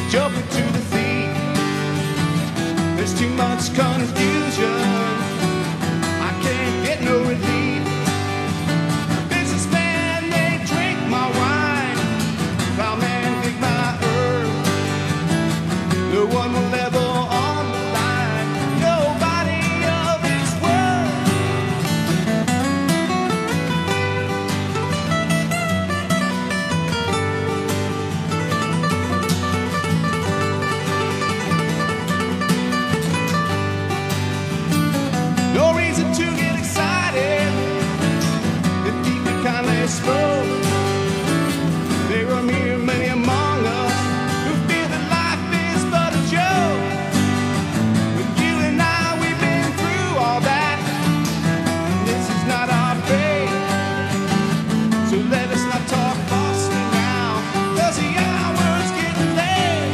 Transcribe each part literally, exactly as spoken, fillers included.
jumping to the feet. There's too much confusion, I can't get no relief. Businessman, they drink my wine, plowman dig my earth. No one will ever on the line, nobody of this world. No reason to get excited, the deep and kindly spoke. There are mere many among us who feel that life is but a joke. But you and I, we've been through all that. This is not our fate, so let us not talk falsely now, 'cause the hour's getting late.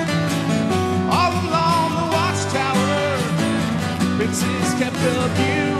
All along the Watchtower, princes kept a view.